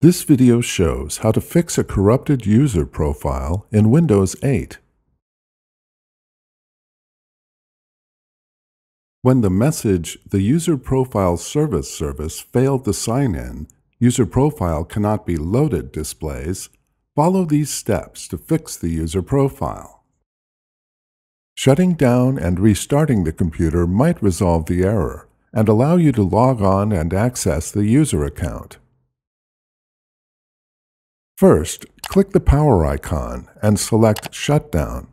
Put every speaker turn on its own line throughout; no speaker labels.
This video shows how to fix a corrupted user profile in Windows 8. When the message "The user profile service failed to sign in, user profile cannot be loaded" displays, follow these steps to fix the user profile. Shutting down and restarting the computer might resolve the error and allow you to log on and access the user account. First, click the power icon and select Shutdown.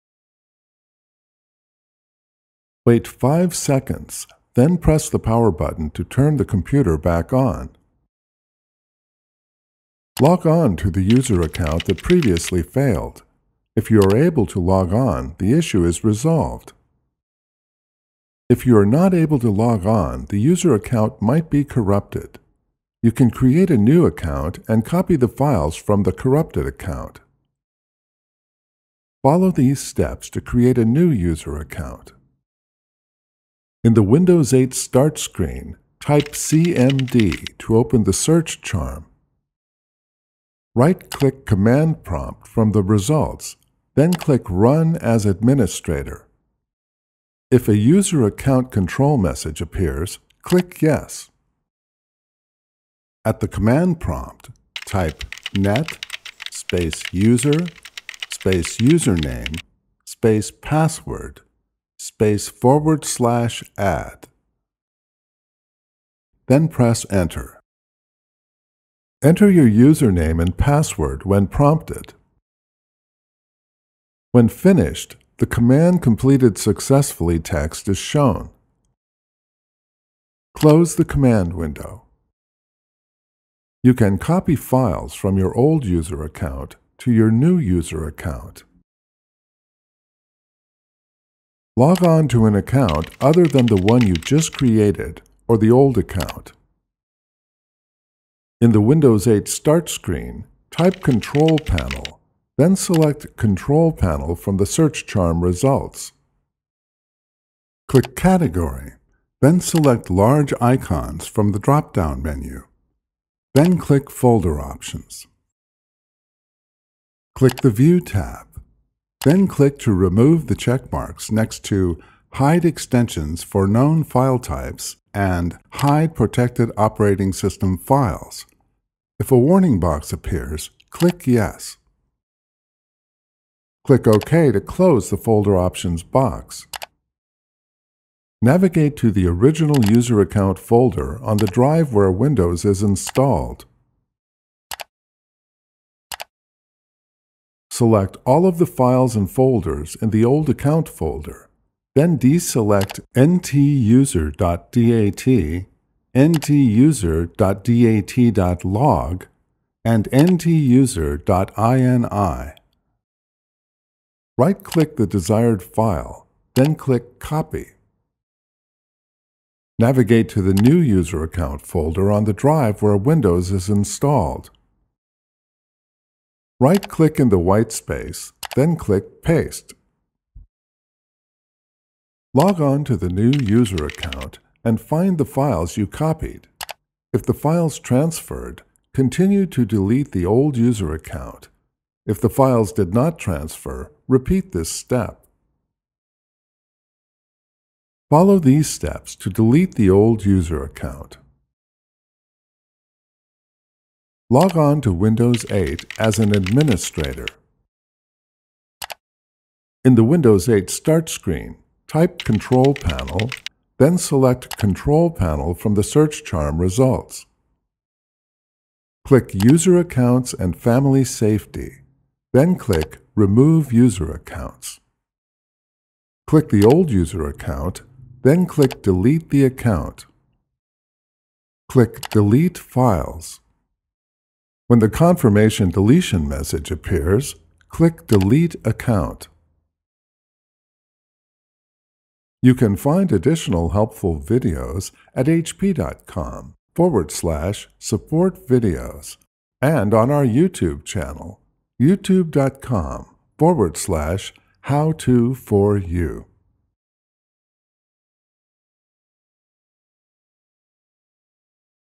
Wait 5 seconds, then press the power button to turn the computer back on. Log on to the user account that previously failed. If you are able to log on, the issue is resolved. If you are not able to log on, the user account might be corrupted. You can create a new account and copy the files from the corrupted account. Follow these steps to create a new user account. In the Windows 8 Start screen, type CMD to open the search charm. Right-click Command Prompt from the results, then click Run as Administrator. If a user account control message appears, click Yes. At the command prompt, type net space user space username space password space /add. Then press Enter. Enter your username and password when prompted. When finished, the command completed successfully text is shown. Close the command window. You can copy files from your old user account to your new user account. Log on to an account other than the one you just created or the old account. In the Windows 8 Start screen, type Control Panel, then select Control Panel from the search charm results. Click Category, then select Large Icons from the drop-down menu. Then click Folder Options. Click the View tab. Then click to remove the checkmarks next to Hide Extensions for Known File Types and Hide Protected Operating System Files. If a warning box appears, click Yes. Click OK to close the Folder Options box. Navigate to the original user account folder on the drive where Windows is installed. Select all of the files and folders in the old account folder. Then deselect ntuser.dat, ntuser.dat.log, and ntuser.ini. Right-click the desired file, then click Copy. Navigate to the new user account folder on the drive where Windows is installed. Right-click in the white space, then click Paste. Log on to the new user account and find the files you copied. If the files transferred, continue to delete the old user account. If the files did not transfer, repeat this step. Follow these steps to delete the old user account. Log on to Windows 8 as an administrator. In the Windows 8 Start screen, type Control Panel, then select Control Panel from the search charm results. Click User Accounts and Family Safety, then click Remove User Accounts. Click the old user account, then click Delete the account. Click Delete Files. When the confirmation deletion message appears, click Delete Account. You can find additional helpful videos at hp.com/support videos and on our YouTube channel, youtube.com/how-to-for-you.